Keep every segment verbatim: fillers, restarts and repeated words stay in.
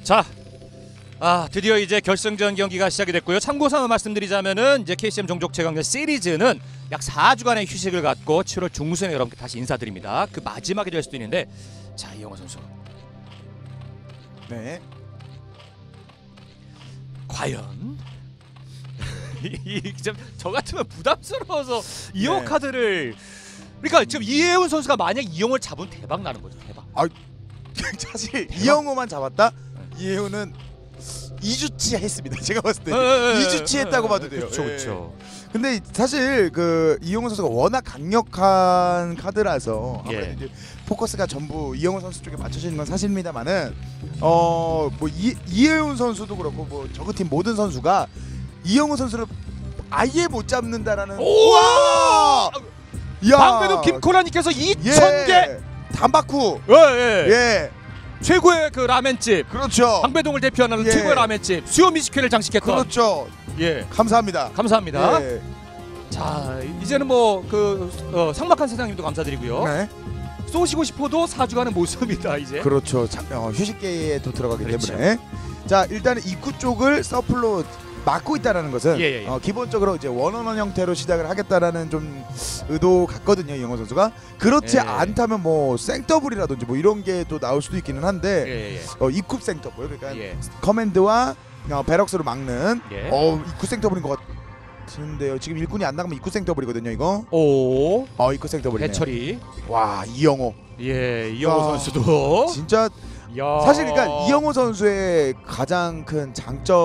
자, 아 드디어 이제 결승전 경기가 시작이 됐고요. 참고삼아 말씀드리자면은 이제 케이씨엠 종족 최강전 시리즈는 약 사 주간의 휴식을 갖고 칠월 중순에 여러분께 다시 인사드립니다. 그 마지막이 될 수도 있는데, 자 이영호 선수. 네. 과연 저 같으면 부담스러워서 이영호 네. 카드를, 그러니까 지금 이혜훈 선수가 만약 이영호를 잡으면 대박 나는 거죠. 대박. 아 사실 이영호만 잡았다. 이혜훈은 이 주치 했습니다. 제가 봤을 때 이 주치 했다고 봐도 돼요. 그렇죠, 예. 그렇죠. 근데 사실 그 이영호 선수가 워낙 강력한 카드라서 아무래도 예. 이제 포커스가 전부 이영호 선수 쪽에 맞춰지는 건 사실입니다만은 어 뭐 이혜훈 선수도 그렇고 뭐 저그 팀 모든 선수가 이영호 선수를 아예 못 잡는다라는. 우와! 야! 방배동 김코라님께서 이천 개 예. 단바쿠. 예, 예. 예. 최고의 그 라멘집, 그렇죠. 방배동을 대표하는 예. 최고의 라멘집 수요 미식회를 장식했던. 그렇죠. 예, 감사합니다. 감사합니다. 예. 자, 이제는 뭐 그 어, 상막한 세상님도 감사드리고요. 네. 쏘시고 싶어도 사주가는 모습이다 이제. 그렇죠. 참, 어, 휴식기에 또 들어가기 그렇죠. 때문에. 자, 일단은 입구 쪽을 서플로 막고 있다라는 것은 예, 예, 예. 어, 기본적으로 이제 원원원 형태로 시작을 하겠다라는 좀 의도 같거든요, 이영호 선수가. 그렇지 예. 않다면 뭐 생더블이라든지 뭐 이런 게 또 나올 수도 있기는 한데 예, 예, 예. 어, 입구 생더블, 그러니까 예. 커맨드와 어, 베럭스로 막는 예. 어, 입구 생더블인 것 같은데요. 지금 일꾼이 안 나가면 입구 생더블이거든요, 이거. 오, 어, 입구 생더블이네. 해철이. 와, 이영호. 예, 이영호 아, 선수도. 진짜 야. 사실 그러니까 이영호 선수의 가장 큰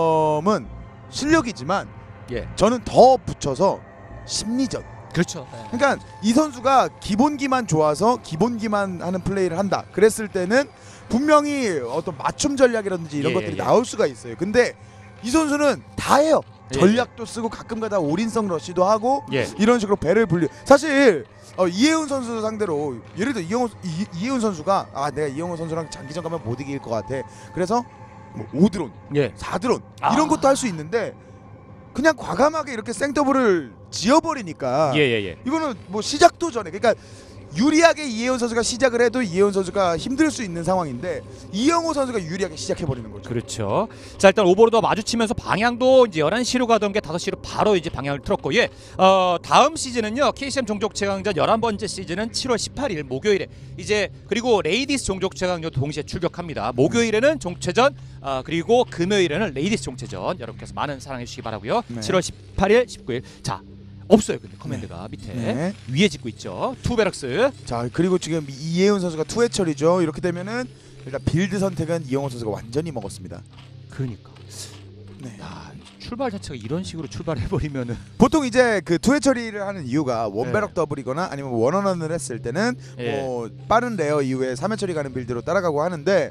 장점은 실력이지만 예, 저는 더 붙여서 심리전. 그렇죠. 예. 그러니까 이 선수가 기본기만 좋아서 기본기만 하는 플레이를 한다. 그랬을 때는 분명히 어떤 맞춤 전략이라든지 이런 예, 것들이 예. 나올 수가 있어요. 근데 이 선수는 다 해요. 예, 전략도 쓰고 가끔가다 올인성 러시도 하고 예. 이런 식으로 배를 불리. 사실 어, 이혜훈 선수 상대로 예를 들어 이영호 이, 이혜훈 선수가 아 내가 이영호 선수랑 장기전 가면 못 이길 것 같아. 그래서 뭐 오 드론, 예. 사 드론 아. 이런 것도 할 수 있는데 그냥 과감하게 이렇게 생더블을 지어버리니까 예, 예, 예. 이거는 뭐 시작도 전에, 그러니까 유리하게 이혜훈 선수가 시작을 해도 이혜훈 선수가 힘들 수 있는 상황인데 이영호 선수가 유리하게 시작해버리는 거죠. 그렇죠. 자, 일단 오버로드 마주치면서 방향도 이제 열한 시로 가던 게 다섯 시로 바로 이제 방향을 틀었고, 예. 어, 다음 시즌은요. 케이씨엠 종족 최강전 열한 번째 시즌은 칠월 십팔일 목요일에 이제, 그리고 레이디스 종족 최강전도 동시에 출격합니다. 목요일에는 종체전, 어, 그리고 금요일에는 레이디스 종체전. 여러분께서 많은 사랑해 주시기 바라고요. 네. 칠월 십팔일, 십구일. 자, 없어요. 근데 커맨드가 밑에 네. 위에 짓고 있죠. 투베럭스. 자, 그리고 지금 이혜훈 선수가 투해철이죠. 이렇게 되면은 일단 빌드 선택은 이영호 선수가 완전히 먹었습니다. 그러니까. 네. 야, 출발 자체가 이런 식으로 출발해 버리면은 보통 이제 그 투회 처리를 하는 이유가 원베럭 네. 더블이거나 아니면 원원원을 했을 때는 예. 뭐 빠른 레어 이후에 삼 회 처리 가는 빌드로 따라가고 하는데,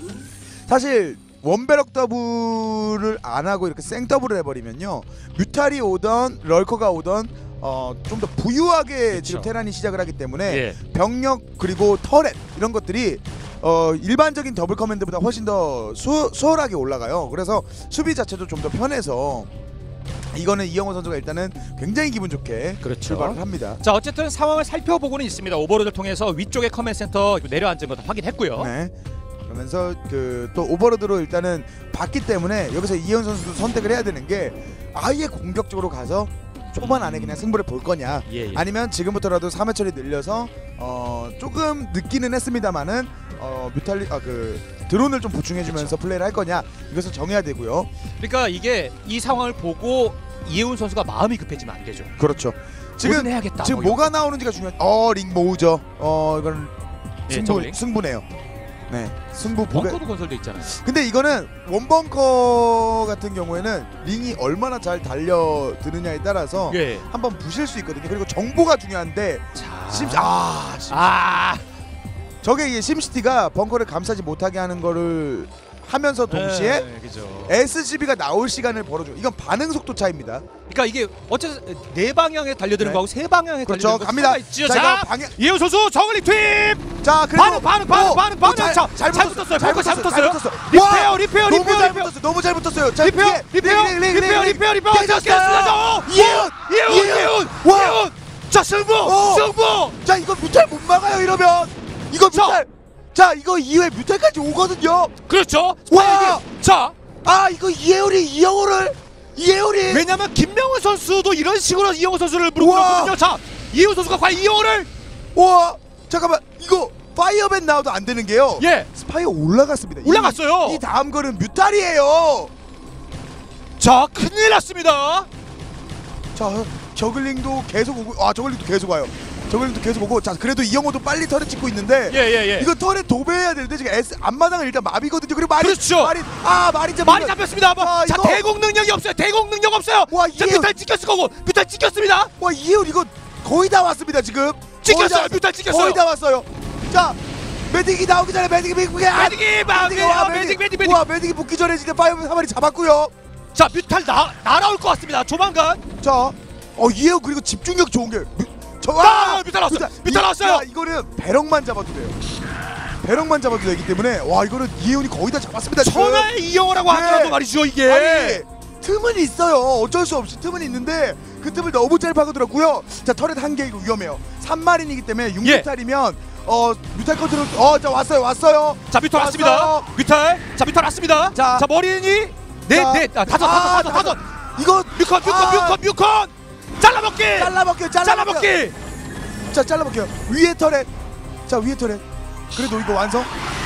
사실 원베럭 더블을 안 하고 이렇게 생 더블을 해버리면요, 뮤탈이 오던 럴커가 오던 어, 좀 더 부유하게 그쵸. 지금 테란이 시작을 하기 때문에 예. 병력 그리고 터렛 이런 것들이 어, 일반적인 더블 커맨드보다 훨씬 더 수, 수월하게 올라가요. 그래서 수비 자체도 좀 더 편해서 이거는 이영호 선수가 일단은 굉장히 기분 좋게 그렇죠. 출발을 합니다. 자, 어쨌든 상황을 살펴보고는 있습니다. 오버로드를 통해서 위쪽에 커맨 센터 내려앉은 것도 확인했고요. 네. 그러면서 그 또 오버로드로 일단은 봤기 때문에 여기서 이영호 선수도 선택을 해야 되는 게 아예 공격적으로 가서 초반 안에 그냥 승부를 볼 거냐, 예, 예. 아니면 지금부터라도 삼 회 처리 늘려서 어, 조금 늦기는 했습니다만은 어, 뮤탈리 아 그 드론을 좀 보충해주면서 그쵸. 플레이를 할 거냐, 이것을 정해야 되고요. 그러니까 이게 이 상황을 보고 이혜훈 선수가 마음이 급해지면 안 되죠. 그렇죠. 지금 뭐든 해야겠다. 지금 뭐 뭐가 나오는지가 중요한. 어, 링 모으죠. 어, 이건 예, 승부 저글링. 승부네요. 네, 승부 보게. 벙커도 건설돼 있잖아요. 근데 이거는 원벙커 같은 경우에는 링이 얼마나 잘 달려드느냐에 따라서 예. 한번 부실 수 있거든요. 그리고 정보가 중요한데 자, 심 아, 심, 아, 저게 이게 심시티가 벙커를 감싸지 못하게 하는 거를 하면서 동시에 네, 그죠. 에스지비가 나올 시간을 벌어줘. 이건 반응 속도 차이입니다. 그러니까 이게 어쨌든 네 방향에 달려드는 네. 거하고 세 방향에 그렇죠. 달려드는 거 갑니다. 있죠. 자, 자, 이거 방향. 이혜훈 선수 저글링 투입. 자, 그리고 반응, 반응, 반응, 오, 반응, 오, 반응. 잘, 자, 잘, 잘 붙었어요. 붙었어요. 벙커 잘 붙었어요. 붙었어요. 리페어, 와, 리페어, 너무 리페어, 잘 리페어. 붙었어요. 너무 잘 붙었어요. 자, 리페어, 뒤에, 리페어, 링, 링, 링, 리페어, 링, 리페어, 리페어. 링. 자, 깨졌어요. 이혜훈, 이혜훈, 이혜훈. 이혜훈, 와. 이혜훈. 자, 승부, 어. 승부. 자, 이거 뮤탈 못 막아요. 이러면 이거 자. 뮤탈. 자 이거 이후에 뮤탈까지 오거든요. 그렇죠. 와! 자, 아 이거 이해울이 이영호를 이해울이 왜냐면 김명훈 선수도 이런 식으로 이영호 선수를 우와! 물어보거든요. 자, 이영호 선수가 과연 이영호를 와 잠깐만 이거 파이어맨 나와도 안 되는 게요. 예 스파이어 올라갔습니다. 올라갔어요. 이, 이 다음 거는 뮤탈이에요. 자, 큰일 났습니다. 자 저글링도 계속 오고 아 저글링도 계속 와요. 저글링도 계속 오고 자 그래도 이영호도 빨리 털을 찍고 있는데 예, 예, 예. 이거 털에 도배해야 되는데 지금 S 앞마당은 일단 마비거든요. 그리고 마리 그렇죠. 마리 아 마리 잡 많이 잡혔습니다. 뭐. 자, 자, 이거- 대공 능력이 없어요. 대공 능력 없어요. 와, 자, 이해훈- 뮤탈 찍혔을 거고. 뮤탈 찍혔습니다. 와 이해울 이거 거의 다 왔습니다 지금. 찍혔어요. 거의 다 왔- 뮤탈 찍혔어요. 거의 다 왔어요. 자 메딕이 나오기 전에 메딕이 메딕이 아, 매직이 마비. 와, 매직, 매직, 매직. 와 메딕이 붙기 전에 진짜 파이어맨 한 마리 잡았고요. 자, 뮤탈 나 날아올 것 같습니다. 조만간. 자, 어 이해우 그리고 집중력 좋은 게, 뮤, 저 아, 뮤탈 나왔어요. 뮤탈 이- 나왔어요. 야, 이거는 배럭만 잡아도 돼요. 배럭만 잡아도 되기 때문에 와 이거는 이해훈이 거의 다 잡았습니다. 지금. 천하의 이영호라고 네. 하더라도 말이죠 이게. 아니 틈은 있어요. 어쩔 수 없이 틈은 있는데 그 틈을 너무 잘 파고들었고요. 자 터렛 한 개 이거 위험해요. 삼 마린이기 때문에 육 예. 뮤탈이면 어 뮤탈 컨트롤 어자 왔어요 왔어요. 자, 뮤탈 왔습니다. 왔어요. 뮤탈. 자, 뮤탈 왔습니다. 자. 자, 머리니 네, 자. 네, 아, 다섯, 아, 다섯, 다섯, 다섯. 이거 뮤컨, 뮤컨, 아. 뮤컨, 뮤컨. 잘라먹기. 잘라먹게요. 잘라먹게요. 잘라먹기. 자 잘라먹게요. 위에 터렛. 자 위에 터렛. 그래도 이거 완성.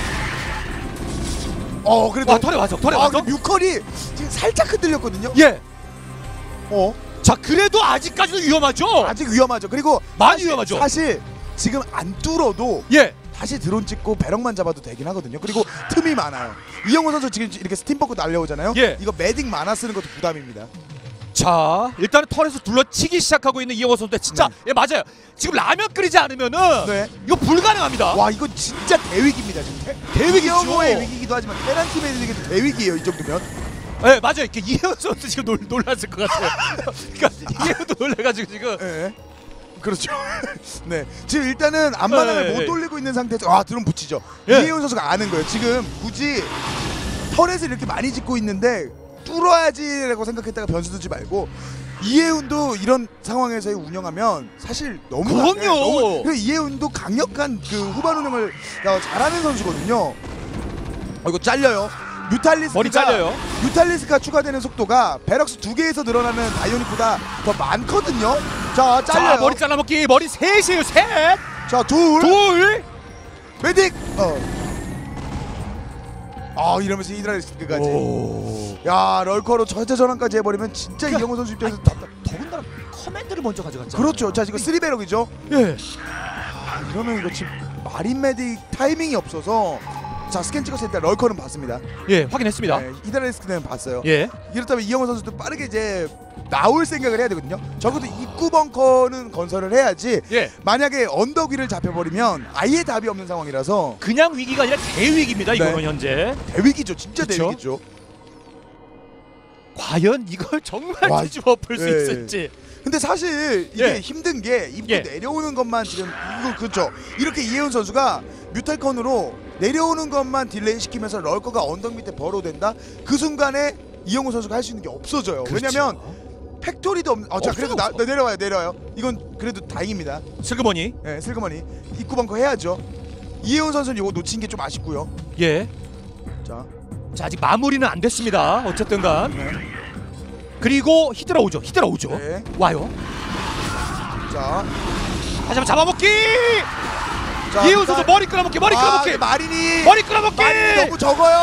어 그래도 와, 털에 와서, 털에 아, 와서. 근데 뮤컬이 지금 살짝 흔들렸거든요. 예. 어 자, 그래도 아직까지도 위험하죠. 아직 위험하죠. 그리고 많이 사실- 위험하죠. 사실 지금 안 뚫어도 예. 다시 드론 찍고 배럭만 잡아도 되긴 하거든요. 그리고 틈이 많아요. 이영호 선수 지금 이렇게 스팀버크 날려오잖아요. 예. 이거 매딩 만화 쓰는 것도 부담입니다. 자, 일단은 털에서 둘러치기 시작하고 있는 이영호 선수인데 진짜 네. 예, 맞아요. 지금 라면 끓이지 않으면은 네. 이거 불가능합니다. 와 이거 진짜 대위기입니다 지금. 대, 대위기죠. 이영호의 위기기도 하지만 테란 팀의 위기도 대위기예요 이 정도면. 예, 맞아요. 이렇게 이영호 선수 지금 놀, 놀랐을 것 같아요. 그러니까 이영호도 놀래가지고 지금 예. 그렇죠. 네. 지금 일단은 앞마당을 예, 못 예. 돌리고 있는 상태에서 아 드론 붙이죠. 예. 이혜훈 선수가 아는 거예요. 지금 굳이 터렛을 이렇게 많이 짓고 있는데 뚫어야지라고 생각했다가 변수 두지 말고 이혜훈도 이런 상황에서 운영하면 사실 너무 그럼요. 강- 너무- 그리고 이혜훈도 강력한 그 후반 운영을 어, 잘하는 선수거든요. 어, 이거 잘려요. 뮤탈리스크가 머리 잘려요. 뮤탈리스크가 추가되는 속도가 베럭스 두 개에서 늘어나는 다이오닉보다 더 많거든요. 자 잘려요. 자, 머리 잘라먹기. 머리 셋이에요. 셋. 자 둘. 둘. 메딕. 어. 아 이러면서 히드라리스크까지. 오. 야 럴커로 전체 전환까지 해버리면 진짜 그러니까- 이영호 선수 입장에서 아니, 답답. 더군다나 커맨드를 먼저 가져갔잖아요. 그렇죠. 자 지금 쓰리 배럭이죠. 예. 아, 이러면 이거 지금 마린 메딕 타이밍이 없어서 자 스캔 찍었을 때 럴커는 봤습니다. 예, 확인했습니다. 네, 히드라리스크는 봤어요. 예. 이렇다면 이영호 선수도 빠르게 이제 나올 생각을 해야 되거든요. 적어도 입구 벙커는 건설을 해야지. 예. 만약에 언덕 위를 잡혀버리면 아예 답이 없는 상황이라서 그냥 위기가 아니라 대위기입니다. 이거는 네. 현재. 대위기죠. 진짜 그쵸? 대위기죠. 과연 이걸 정말 와, 뒤집어 풀 수 예. 있을지. 근데 사실 이게 예. 힘든 게 입구 예. 내려오는 것만 지금 이거 그렇죠. 이렇게 이혜훈 선수가 뮤탈컨으로 내려오는 것만 딜레이 시키면서 럴커가 언덕 밑에 버로된다. 그 순간에 이영호 선수가 할 수 있는 게 없어져요. 그렇죠. 왜냐면 팩토리도 없는. 어, 자 없어요, 그래도 나, 없어. 나 내려와요, 내려와요. 이건 그래도 다행입니다. 슬그머니. 예, 슬그머니 입구 벙커 해야죠. 이혜훈 선수는 이거 놓친 게 좀 아쉽고요. 예. 자, 자, 아직 마무리는 안 됐습니다. 어쨌든간. 네. 그리고 히드라 오죠. 히드라 오죠. 네. 와요. 자, 다시 한번 잡아먹기. 자, 이혜훈 일단- 선수 머리 끌어먹기. 머리 아, 끌어먹기. 마린이 머리 끌어먹기. 마린이 너무 적어요.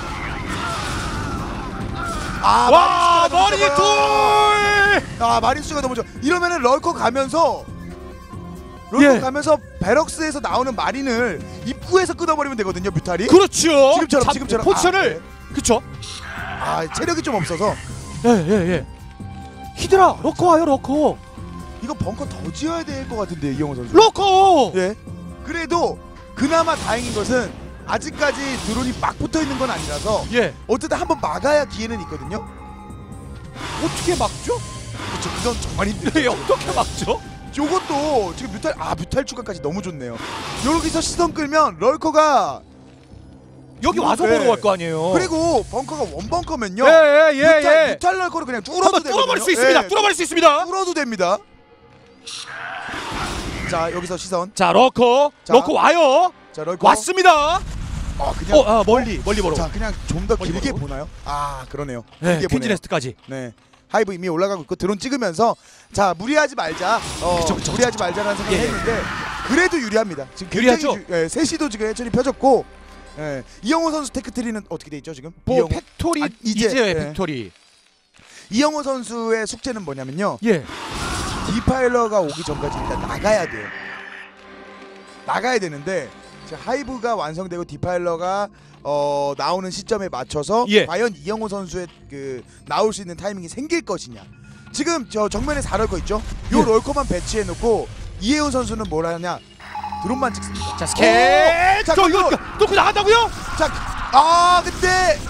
아, 와, 마린 수가 너무 머리 적어요. 둘. 아 마린 수가 너무 좋아. 이러면은 럴커 가면서 럴커 예. 가면서 베럭스에서 나오는 마린을 입구에서 끊어버리면 되거든요. 뮤탈이. 그렇죠. 지금처럼, 잡- 지금처럼. 포지션을. 아, 그렇죠. 아 체력이 좀 없어서 예, 예, 예. 히드라 러커 와요, 러커. 이거 벙커 더 지어야 될 것 같은데 이영호 선수. 러커. 예. 그래도 그나마 다행인 것은 아직까지 드론이 막 붙어 있는 건 아니라서 예. 어쨌든 한번 막아야 기회는 있거든요. 어떻게 막죠? 그렇죠. 그건 정말 힘들죠. 예, 어떻게 막죠? 요것도 지금 뮤탈 아 뮤탈 추가까지 너무 좋네요. 여기서 시선 끌면 럴커가 여기 와서 네. 보러 갈 거 아니에요. 그리고 벙커가 원벙커면요. 예, 예, 예, 뮤탈, 예. 뮤탈 럴커를 그냥 뚫어도 한번 되거든요. 뚫어버릴 수 있습니다. 예, 뚫어버릴 수 있습니다. 뚫어도 됩니다. 자 여기서 시선. 자, 러커. 자. 러커 와요. 자 럴커 왔습니다. 어 그냥 어, 아, 멀리 멀리 보러. 자 그냥 좀 더 멀리 길게 보러. 보나요? 아 그러네요. 네, 길게 보네요. 퀸즈네스트까지. 네. 하이브 이미 올라가고 있고 드론 찍으면서 자 무리하지 말자. 어 그쵸, 그쵸, 무리하지 말자라는 생각을 예, 예. 했는데 그래도 유리합니다. 지금 굉장히 유리하죠? 주, 예, 셋시도 지금 해철이 펴졌고 예, 이영호 선수 테크트리는 어떻게 돼 있죠 지금? 뭐 이영호. 팩토리 아, 이제, 이제 예. 팩토리. 이영호 선수의 숙제는 뭐냐면요. 예. 디파일러가 오기 전까지 일단 나가야 돼요. 나가야 되는데 지금 하이브가 완성되고 디파일러가 어, 나오는 시점에 맞춰서 예. 과연 이영호 선수의 그 나올 수 있는 타이밍이 생길 것이냐. 지금 저 정면에 사 럴커 있죠? 요 예. 럴커만 배치해 놓고 이혜훈 선수는 뭘 하냐? 드론만 찍습니다. 자 스캔. 자, 저 이거 그거- 뚫고 나간다고요? 자, 아 근데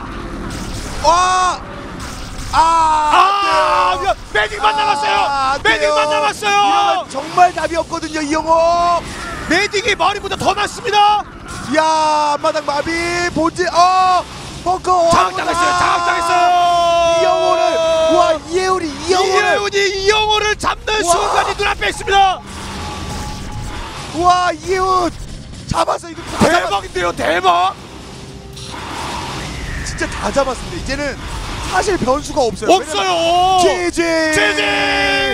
와. 아, 안 돼요. 아, 매직만 아, 남았어요. 안 돼요. 매직만 남았어요. 이러면 정말 답이 없거든요, 이영호. 매직이 머리보다 더 많습니다. 야, 앞마당 마비 본질. 어, 벙커. 장악당했어요. 장악당했어요. 이영호를 와, 이혜훈이 이영호를 이혜훈이 이영호를 잡는 와. 순간이 눈앞에 있습니다. 와, 이혜훈 잡았어. 이거 다 잡았, 대박인데요, 대박. 진짜 다 잡았습니다. 이제는 사실 변수가 없어요. 없어요. 지지. 지지.